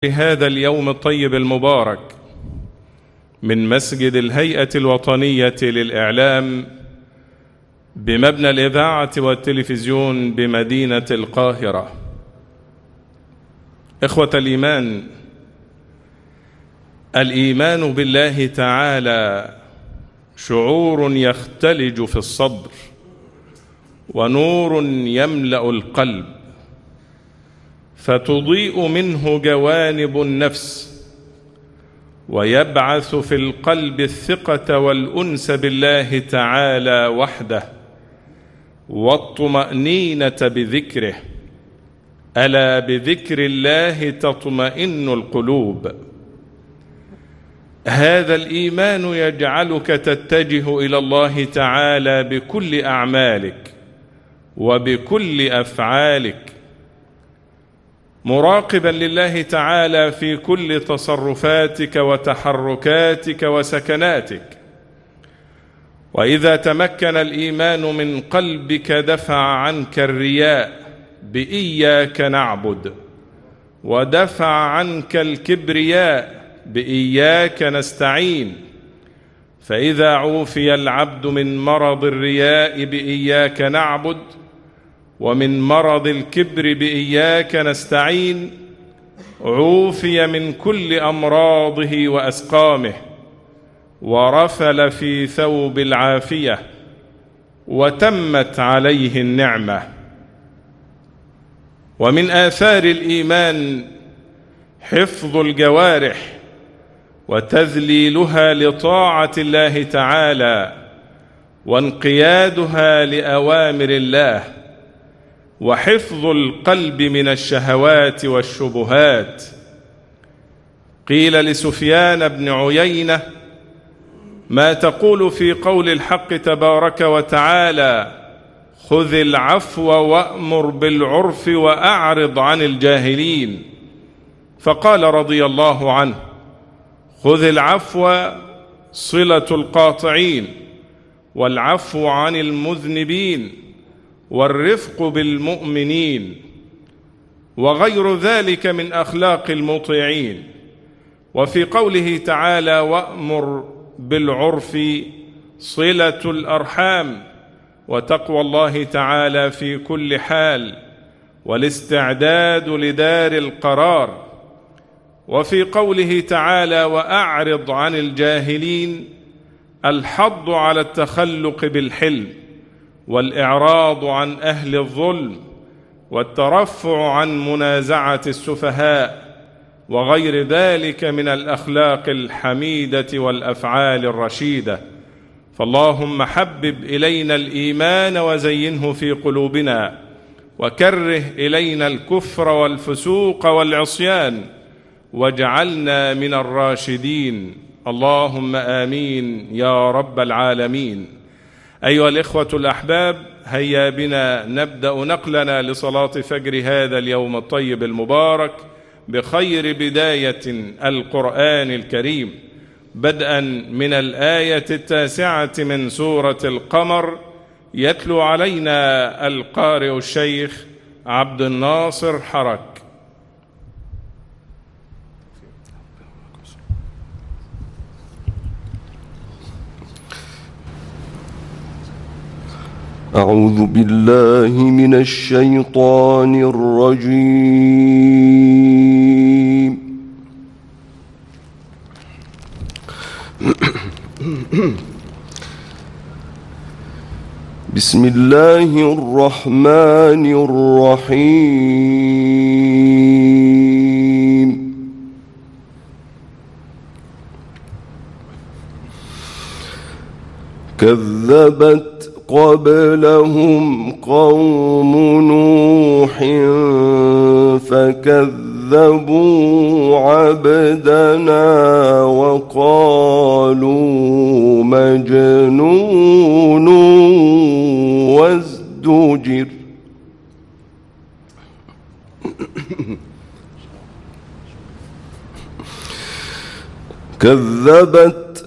هذا اليوم الطيب المبارك من مسجد الهيئة الوطنية للإعلام بمبنى الإذاعة والتلفزيون بمدينة القاهرة. إخوة الإيمان، الإيمان بالله تعالى شعور يختلج في الصدر ونور يملأ القلب، فتضيء منه جوانب النفس، ويبعث في القلب الثقة والأنس بالله تعالى وحده والطمأنينة بذكره. ألا بذكر الله تطمئن القلوب. هذا الإيمان يجعلك تتجه إلى الله تعالى بكل أعمالك وبكل أفعالك، مراقبا لله تعالى في كل تصرفاتك وتحركاتك وسكناتك. وإذا تمكن الإيمان من قلبك دفع عنك الرياء بإياك نعبد، ودفع عنك الكبرياء بإياك نستعين. فإذا عوفي العبد من مرض الرياء بإياك نعبد، ومن مرض الكبر بإياك نستعين، عوفي من كل أمراضه وأسقامه، ورفل في ثوب العافية، وتمت عليه النعمة. ومن آثار الإيمان حفظ الجوارح وتذليلها لطاعة الله تعالى، وانقيادها لأوامر الله، وحفظ القلب من الشهوات والشبهات. قيل لسفيان بن عيينة: ما تقول في قول الحق تبارك وتعالى: خذ العفو وأمر بالعرف وأعرض عن الجاهلين؟ فقال رضي الله عنه: خذ العفو صلة القاطعين، والعفو عن المذنبين، والرفق بالمؤمنين، وغير ذلك من أخلاق المطيعين. وفي قوله تعالى: وأمر بالعرف صلة الأرحام، وتقوى الله تعالى في كل حال، والاستعداد لدار القرار. وفي قوله تعالى: وأعرض عن الجاهلين، الحض على التخلق بالحلم، والإعراض عن أهل الظلم، والترفع عن منازعة السفهاء، وغير ذلك من الأخلاق الحميدة والأفعال الرشيدة. فاللهم حبب إلينا الإيمان وزينه في قلوبنا، وكره إلينا الكفر والفسوق والعصيان، واجعلنا من الراشدين. اللهم آمين يا رب العالمين. أيها الإخوة الأحباب، هيا بنا نبدأ نقلنا لصلاة فجر هذا اليوم الطيب المبارك بخير بداية القرآن الكريم، بدءا من الآية 9 من سورة القمر. يتلو علينا القارئ الشيخ عبد الناصر حرك. أعوذ بالله من الشيطان الرجيم. بسم الله الرحمن الرحيم. كذبت قبلهم قوم نوح فكذبوا عبدنا وقالوا مجنون وازدجر. كذبت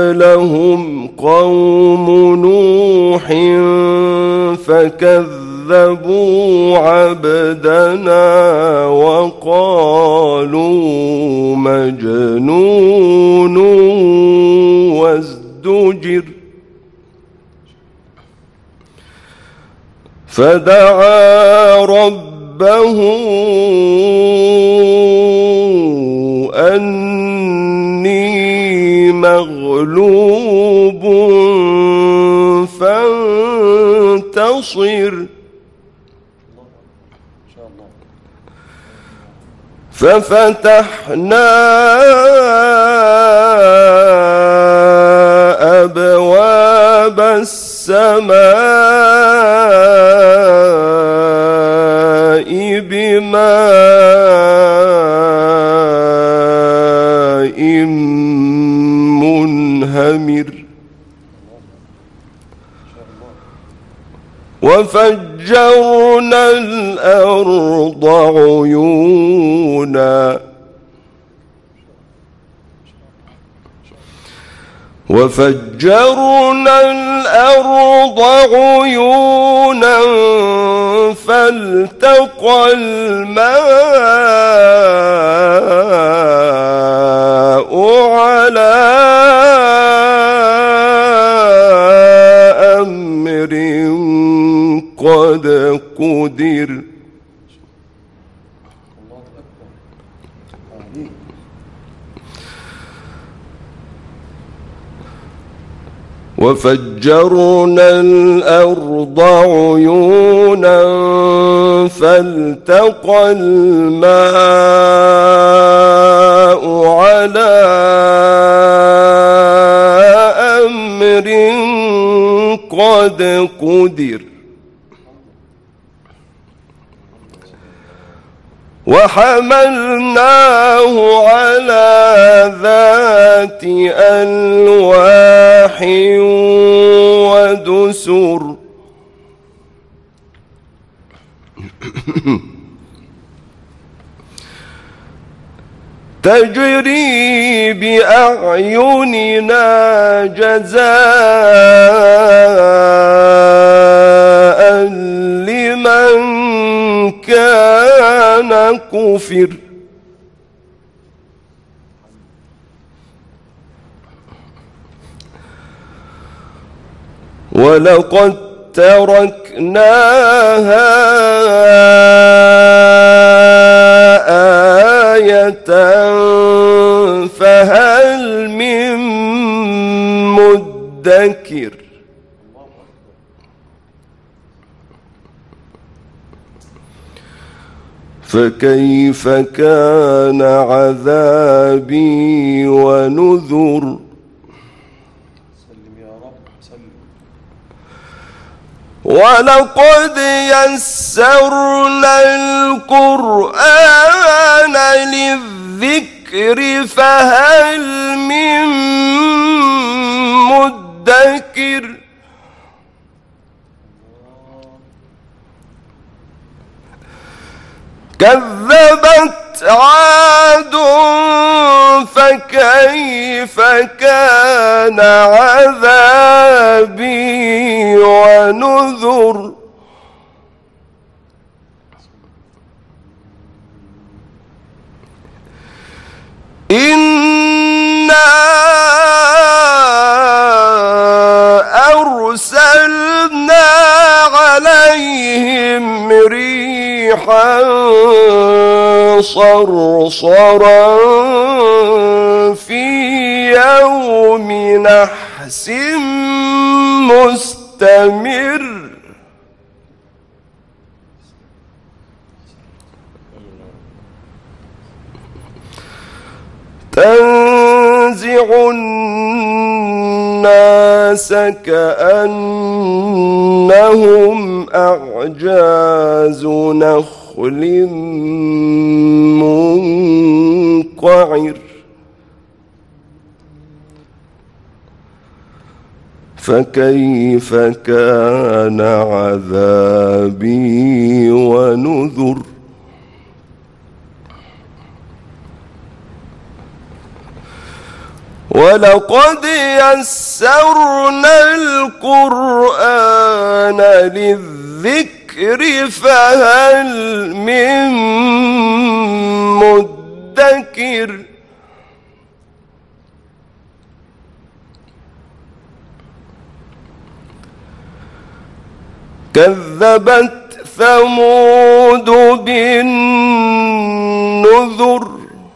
قبلهم قوم نوح فكذبوا كذبوا عبدنا وقالوا مجنون وازدجر فدعا ربه أني مغلوب فانتصر ففتحنا أبواب السماء بماء منهمر وفجرنا الأرض عيونا فالتقى الماء على أمر قد قدر وفجرنا الأرض عيونا فالتقى الماء على أمر قد قدر وحملناه على ذات ألواح ودسر تجري بأعيننا جزاء لمن كان كفر ولقد تركناها آية فهل من مدكر فكيف كان عذابي ونذر ولقد يسرنا القرآن للذكر فهل من مدكر كذبت عاد فكيف كان عذابي ونذر إنا أرسلنا عليهم ريحا صرصرا في يوم نحس مستمر تنزع الناس كأنهم أعجاز نخل منقعر فكيف كان عذابي ونذر ولقد يسرنا القرآن للذكر الذكر فهل من مدكر كذبت ثمود بالنذر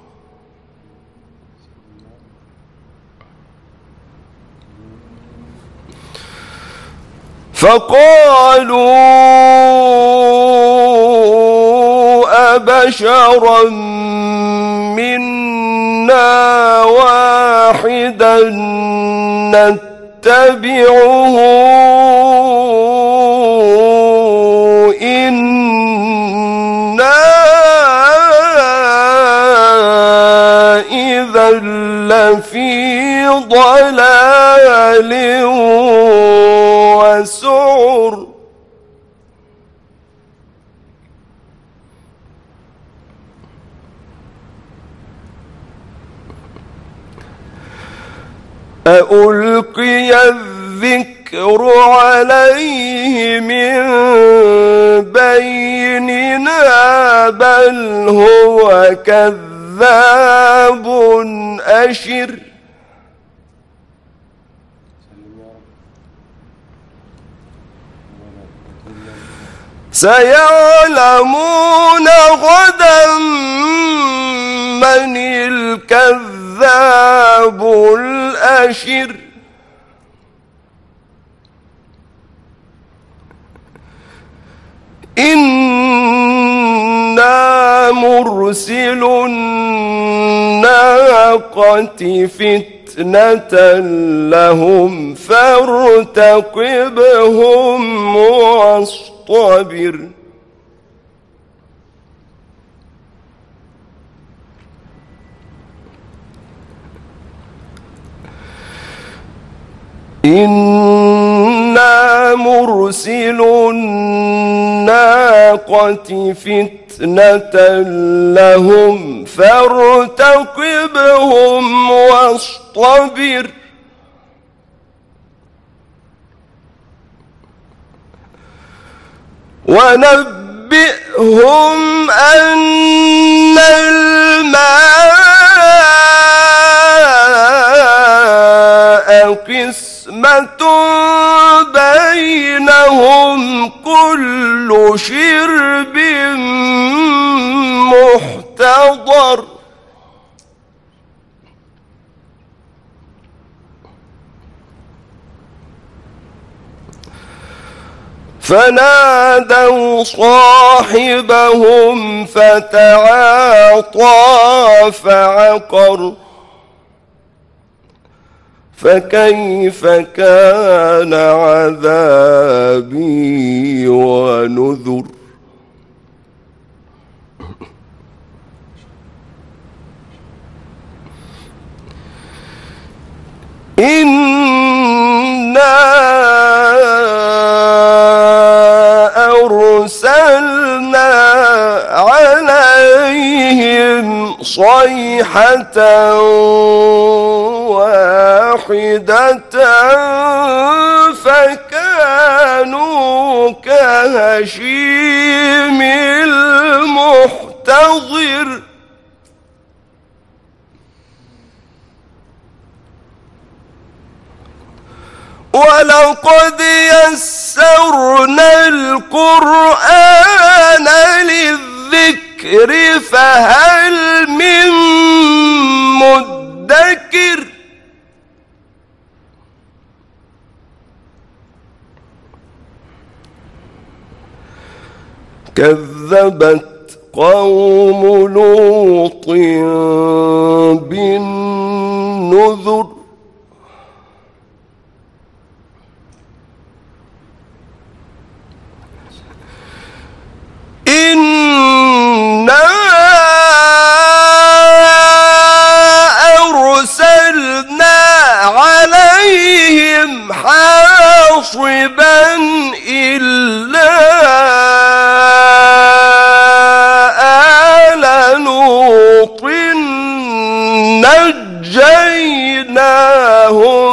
فقالوا أبشرا منا واحدا نتبعه إنا إذا لفي ضلال وسعر أألقي الذكر عليه من بيننا بل هو كذاب أشر سيعلمون غدا من الكذاب الأشر إنا مرسل الناقة فتنة لهم فارتقبهم واصطبر إنا مرسل الناقة فتنة لهم فارتقبهم واصطبر ونبئهم أن الماء قسمة بينهم كل شرب محتضر فنادوا صاحبهم فتعاطى فعقر فكيف كان عذابي ونذر إنا أرسلنا عليهم صيحة واحدة فكانوا كهشيم المحتضر ولقد يسرنا القرآن للذكر فهل من مدكر كذبت قوم لوط بالنذر إنا أرسلنا عليهم حاصبا إلا آل لوط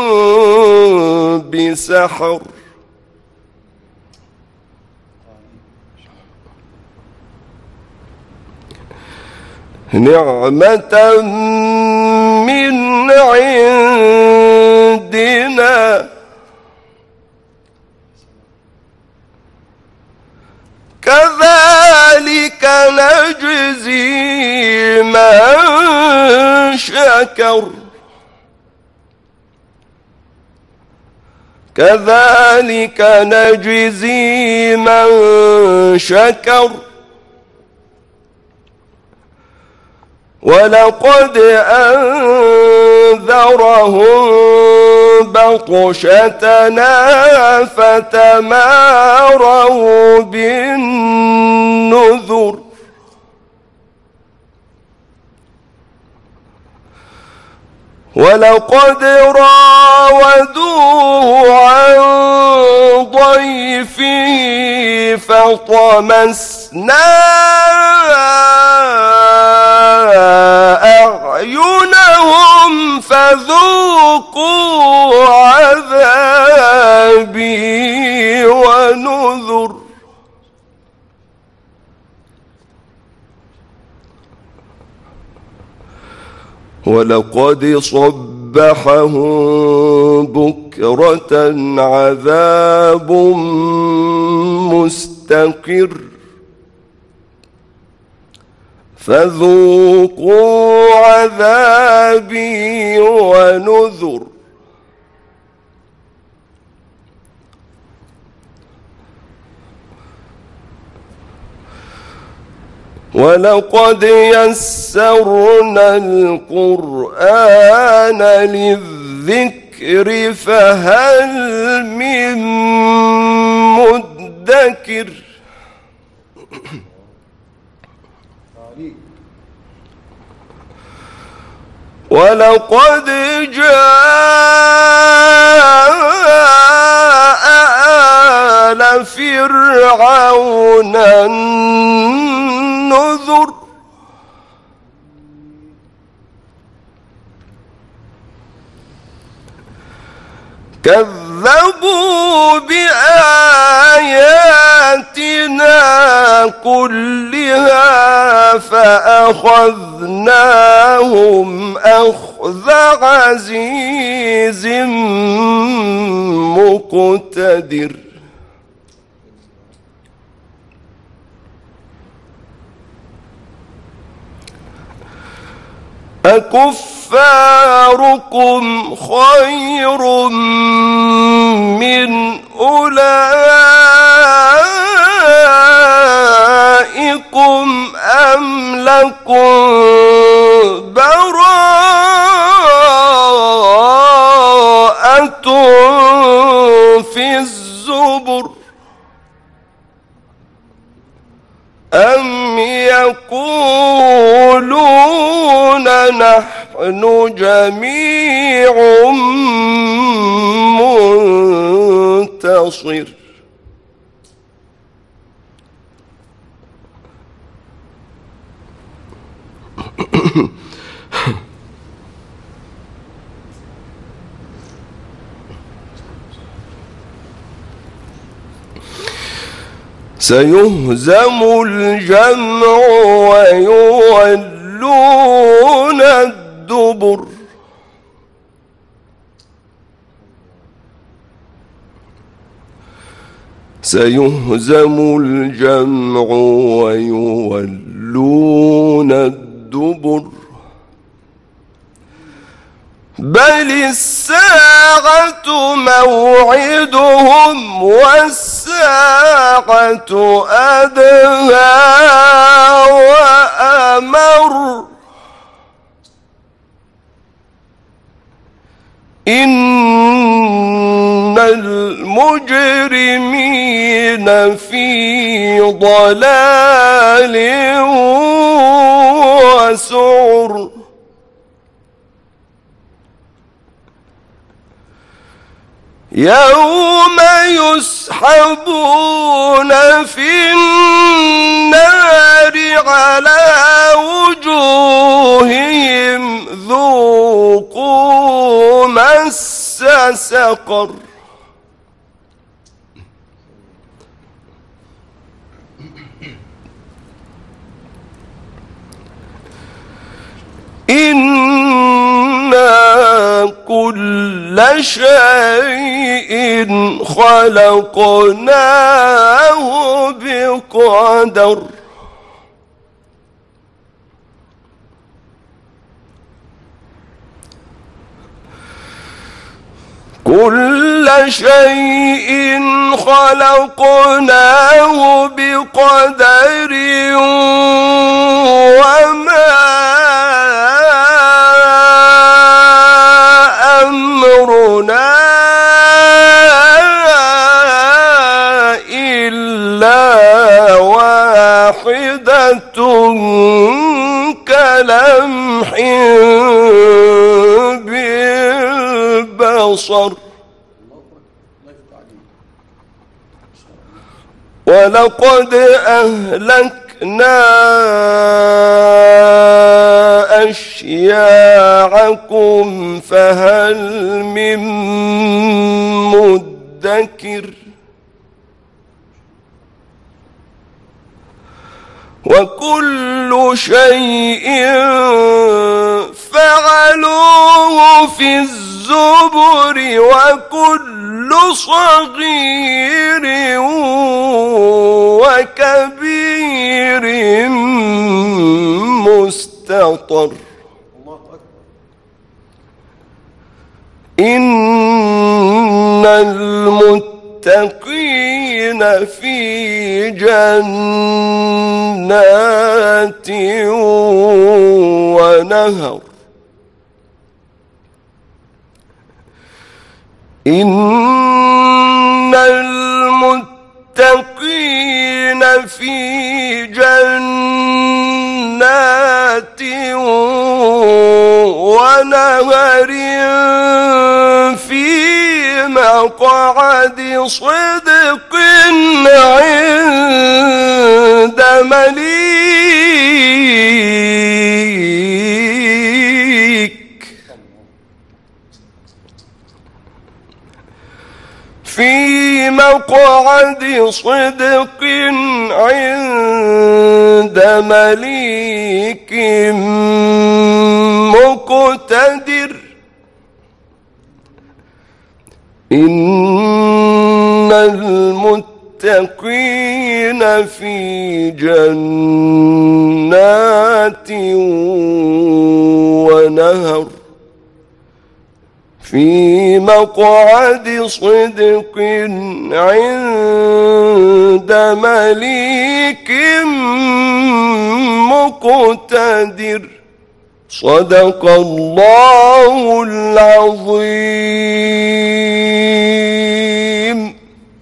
نجيناهم بسحر نعمة من عندنا كذلك نجزي من شكر كذلك نجزي من شكر ولقد أنذرهم بطشتنا فتماروا بالنذر ولقد راودوه عن ضيفه فطمسنا أعينهم فذوقوا عذابي ونذر ولقد صبحهم بكرة عذاب مستقر فذوقوا عذابي ونذر ولقد يسرنا القرآن للذكر فهل من مدكر ولقد جاء آل فرعون النذر كذبوا بآياتنا كلها فأخذناهم أخذ عزيز مقتدر أكفاركم خير من أولئكم أم لكم براءة في الزبر أم يقولون نحن جميع منتصر سيهزم الجمع ويولون الدبر سيهزم الجمع ويولون الدبر بل الساعة موعدهم والساعة أدهى وأمر إن المجرمين في ضلال وسعر يوم يسحبون في النار على وجوههم ذوقوا مس سقر إنا كل شيء خلقناه بقدر كل شيء خلقناه بقدر وما أمرنا إلا واحدة كلمح بالبصر ولقد أهلكنا أشياعكم فهل من مدكر وكل شيء فعلوه في الزبر وكل صغير وكبير مستطر إن المتقين في جنات ونهر إن المتقين في جنات ونهر في مقعد صدق عند مليك في مقعد صدق عند مليك مقتدر إن المتقين في جنات ونهر في مقعد صدق عند مليك مقتدر صدق الله العظيم.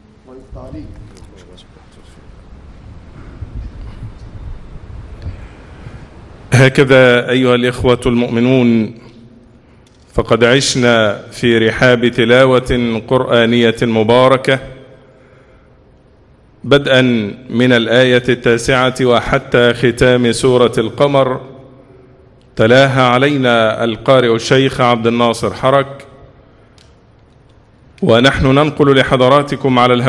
هكذا أيها الإخوة المؤمنون فقد عشنا في رحاب تلاوة قرآنية مباركة بدءا من الآية 9 وحتى ختام سورة القمر، تلاها علينا القارئ الشيخ عبد الناصر حرك، ونحن ننقل لحضراتكم على